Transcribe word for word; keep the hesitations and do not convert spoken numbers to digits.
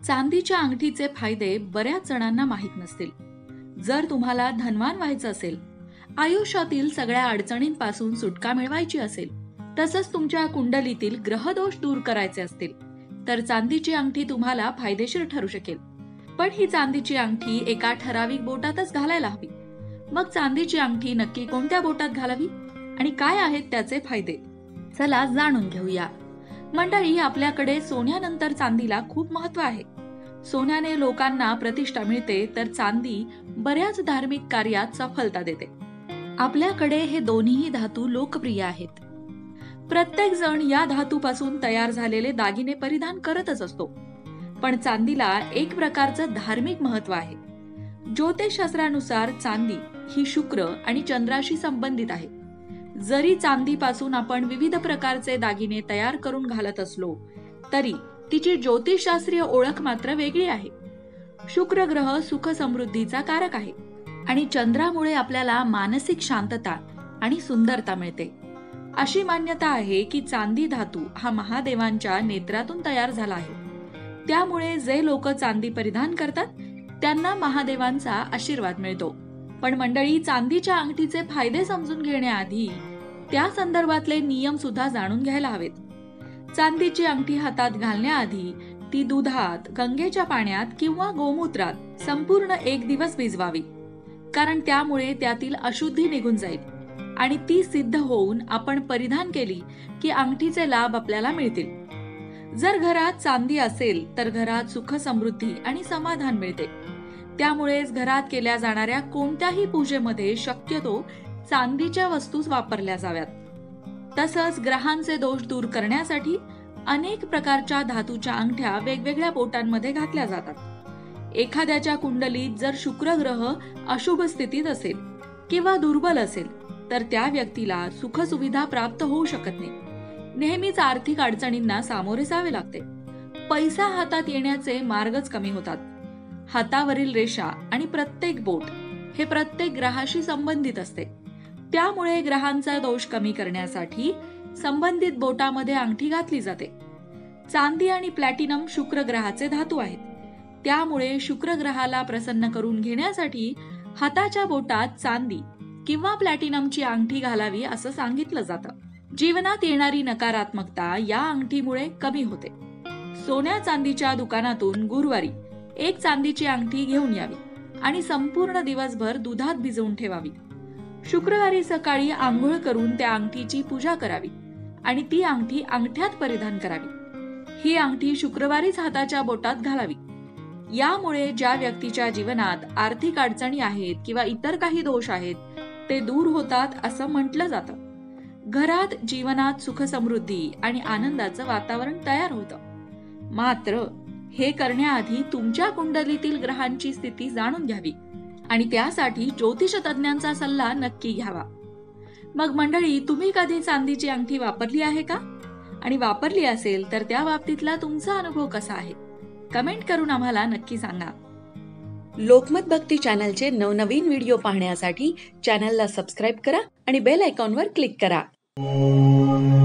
चांदीच्या अंगठीचे फायदे बऱ्याच जणांना माहीत नसतील. जर तुम्हाला धनवान व्हायचं असेल, आयुष्यातील सगळ्या अडचणींपासून सुटका मिळवायची असेल, तसंच तुमच्या कुंडलीतील ग्रहदोष दूर करायचे असतील, तर चांदीची अंगठी तुम्हाला फायदेशीर ठरू शकेल. पण ही चांदीची अंगठी एका ठराविक बोटातच घालायला हवी. मग चांदीची अंगठी नक्की कोणत्या बोटात घालावी आणि काय आहेत त्याचे फायदे, चला जाणून घेऊया. मंडळी, आपल्याकडे सोन्यानंतर चांदीला खूप महत्व आहे. सोन्याने लोकांना प्रतिष्ठा मिळते, तर चांदी बऱ्याच धार्मिक कार्यात सफलता देते. आपल्याकडे हे दोन्ही धातू लोकप्रिय आहेत. प्रत्येक जण या धातूपासून तयार झालेले दागिने परिधान करतच असतो. पण चांदीला एक प्रकारचं धार्मिक महत्व आहे. ज्योतिषशास्त्रानुसार चांदी ही शुक्र आणि चंद्राशी संबंधित आहे. जरी चांदीपासून आपण विविध प्रकारचे दागिने तयार करून घालत असलो, तरी तिची ज्योतिषशास्त्रीय ओळख मात्र वेगळी आहे. शुक्र ग्रह सुख समृद्धीचा कारक आहे आणि चंद्रामुळे आपल्याला मानसिक शांतता आणि सुंदरता मिळते. अशी मान्यता आहे की चांदी धातू हा महादेवांच्या नेत्रातून तयार झाला आहे. त्यामुळे जे लोक चांदी परिधान करतात त्यांना महादेवांचा आशीर्वाद मिळतो. पण मंडळी, चांदीच्या अंगठीचे फायदे समजून घेण्याआधी त्या संदर्भातले नियम सुद्धा जाणून घ्यायला हवेत. चांदीची अंगठी हातात घालण्याआधी ती दुधात, गंगेच्या पाण्यात किंवा गोमूत्रात संपूर्ण एक दिवस भिजवावी. कारण त्यामुळे त्यातील अशुद्धी निघून जाईल आणि ती सिद्ध होऊन आपण परिधान केली की अंगठीचे लाभ आपल्याला मिळतील. जर घरात चांदी असेल तर घरात सुख समृद्धी आणि समाधान मिळते. त्यामुळेच घरात केल्या जाणाऱ्या कोणत्याही पूजेमध्ये शक्यतो चांदीच्या वस्तूच वापरल्या जाव्यात. तसंच ग्रहांचे दोष दूर करण्यासाठी अनेक प्रकारच्या धातूच्या अंगठ्या वेगवेगळ्या बोटांमध्ये घातल्या जातात. एखाद्याच्या कुंडलीत जर शुक्र ग्रह अशुभ स्थितीत असेल किंवा दुर्बल असेल, तर त्या व्यक्तीला सुखसुविधा प्राप्त होऊ शकत नाही. नेहमीच आर्थिक अडचणींना सामोरे जावे लागते. पैसा हातात येण्याचे मार्गच कमी होतात. हातावरील रेषा आणि प्रत्येक बोट हे प्रत्येक ग्रहाशी संबंधित असते. त्यामुळे ग्रहांचा दोष कमी करण्यासाठी संबंधित बोटामध्ये अंगठी घातली जाते. चांदी आणि प्लॅटिनम शुक्र ग्रहाचे धातू आहेत. त्यामुळे शुक्र ग्रहाला प्रसन्न करून घेण्यासाठी हाताच्या बोटात चांदी किंवा प्लॅटिनमची अंगठी घालावी असं सांगितलं जातं. जीवनात येणारी नकारात्मकता या अंगठीमुळे कमी होते. सोन्या चांदीच्या दुकानातून गुरुवारी एक चांदीची अंगठी घेऊन यावी आणि संपूर्ण दिवसभर दुधात भिजवून ठेवावी. शुक्रवारी सकाळी आंघोळ करून त्या अंगठीची पूजा करावी आणि ती अंगठी अंगठ्यात परिधान करावी. ही अंगठी शुक्रवारीच हाताच्या बोटात घालावी. यामुळे ज्या व्यक्तीच्या जीवनात आर्थिक अडचणी आहेत किंवा इतर काही दोष आहेत ते दूर होतात असं म्हटलं जातं. घरात जीवनात सुख समृद्धी आणि आनंदाचं वातावरण तयार होतं. मात्र हे करण्याआधी तुमच्या कुंडलीतील ग्रहांची स्थिती जाणून घ्यावी आणि त्यासाठी ज्योतिष तज्ञांचा सल्ला नक्की घ्यावा. मग मंडळी, तुम्ही कधी चांदीची अंगठी वापरली आहे का? आणि वापरली असेल तर त्या बाबतीतला तुमचा अनुभव कसा आहे? कमेंट करून आम्हाला नक्की सांगा. लोकमत भक्ती चॅनलचे नवनवीन व्हिडिओ पाहण्यासाठी चॅनलला सबस्क्राईब करा आणि बेल आयकॉनवर क्लिक करा.